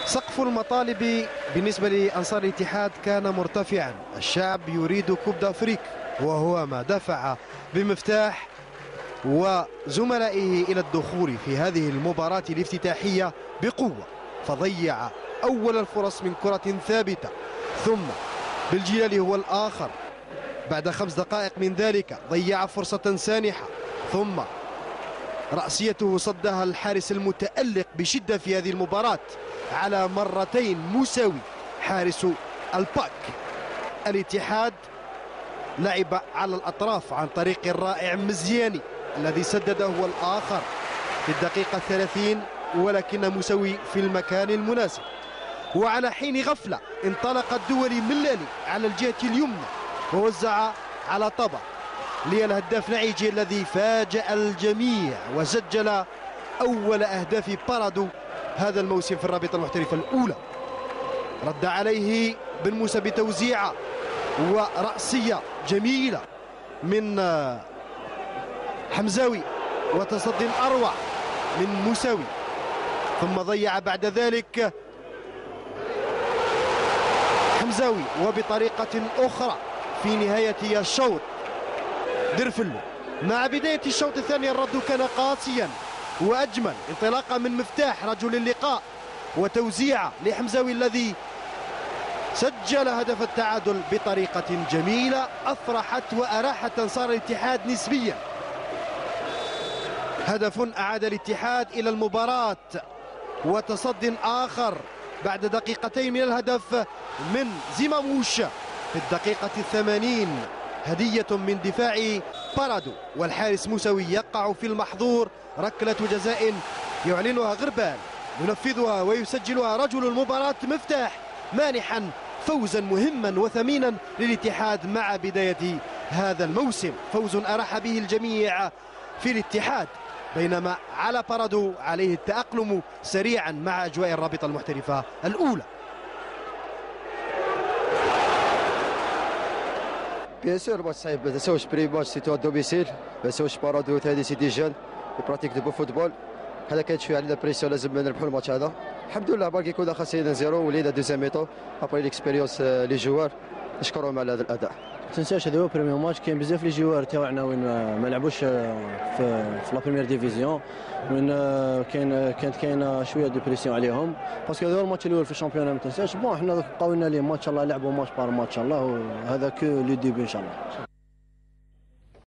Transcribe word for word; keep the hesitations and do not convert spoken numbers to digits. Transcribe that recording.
سقف المطالب بالنسبة لأنصار الاتحاد كان مرتفعا. الشعب يريد كوب دافريك، وهو ما دفع بمفتاح وزملائه إلى الدخول في هذه المباراة الافتتاحية بقوة، فضيع أول الفرص من كرة ثابتة، ثم بالجلال هو الآخر بعد خمس دقائق من ذلك ضيع فرصة سانحة، ثم رأسيته صدها الحارس المتألق بشدة في هذه المباراة على مرتين مساوي حارس الباك. الاتحاد لعب على الأطراف عن طريق الرائع مزياني الذي سدد هو الآخر في الدقيقة الثلاثين، ولكن مساوي في المكان المناسب. وعلى حين غفلة انطلق الدولي ملالي على الجهة اليمنى ووزع على طبع للهداف نعيجي الذي فاجأ الجميع وسجل أول أهداف بارادو هذا الموسم في الرابطة المحترفة الأولى. رد عليه بن موسى بتوزيعة ورأسية جميلة من حمزاوي وتصدي أروع من موساوي، ثم ضيع بعد ذلك حمزاوي وبطريقة أخرى في نهاية الشوط درفلو. مع بداية الشوط الثاني الرد كان قاسيا وأجمل، انطلاقا من مفتاح رجل اللقاء وتوزيعة لحمزاوي الذي سجل هدف التعادل بطريقة جميلة أفرحت وأراحت أنصار الاتحاد نسبيا. هدف أعاد الاتحاد إلى المباراة، وتصد آخر بعد دقيقتين من الهدف من زيماموش في الدقيقة الثمانين، هدية من دفاع بارادو، والحارس موسوي يقع في المحظور. ركلة جزاء يعلنها غربال، ينفذها ويسجلها رجل المباراة مفتاح، مانحا فوزا مهما وثمينا للاتحاد مع بداية هذا الموسم، فوز أراح به الجميع في الاتحاد، بينما على بارادو عليه التأقلم سريعا مع أجواء الرابطة المحترفة الأولى. بيان سور ماتش صعيب، ما تساوش بري ماتش سيتو ا دوميسيل، ما تساوش بارادو هادي سي دي جون براتيك دو بو فوتبول. حنا كانت شويه علينا بريسيون، لازم نربحوا الماتش هذا. الحمد لله بالكي كنا خاسرين زيرو ولينا دوزيام ميطو ابري ليكسبيريونس لي جوار، نشكرهم على هذا الاداء. ما تنساش هذا هو بريمير ماتش، كاين بزاف لي جوار تاعنا وين ما لعبوش في في لا بريمير ديفيزيون، وين كاين كانت كاينه شويه دو بريسيون عليهم باسكو هذا هو الماتش الاول في الشامبيون. ما تنساش بون حنا بقاو لنا لي ماتش، ان شاء الله لعبوا ماتش بار ماتش ان شاء الله، وهذا كو لو ديبي ان شاء الله.